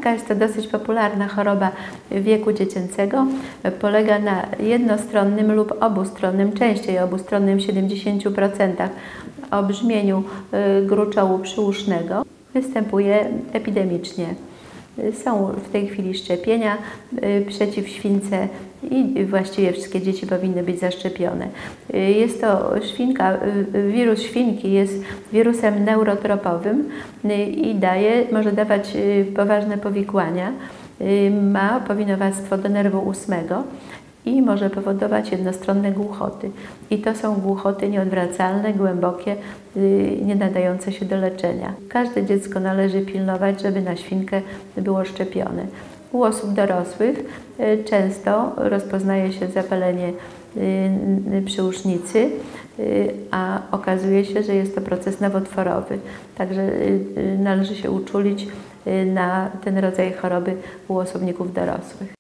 Świnka jest to dosyć popularna choroba wieku dziecięcego. Polega na jednostronnym lub obustronnym, częściej obustronnym 70% obrzmieniu gruczołu przyusznego. Występuje epidemicznie. Są w tej chwili szczepienia przeciw śwince i właściwie wszystkie dzieci powinny być zaszczepione. Jest to świnka, wirus świnki jest wirusem neurotropowym i może dawać poważne powikłania. Ma powinowactwo do nerwu ósmego i może powodować jednostronne głuchoty. I to są głuchoty nieodwracalne, głębokie, nie nadające się do leczenia. Każde dziecko należy pilnować, żeby na świnkę było szczepione. U osób dorosłych często rozpoznaje się zapalenie przyusznicy, a okazuje się, że jest to proces nowotworowy. Także należy się uczulić na ten rodzaj choroby u osobników dorosłych.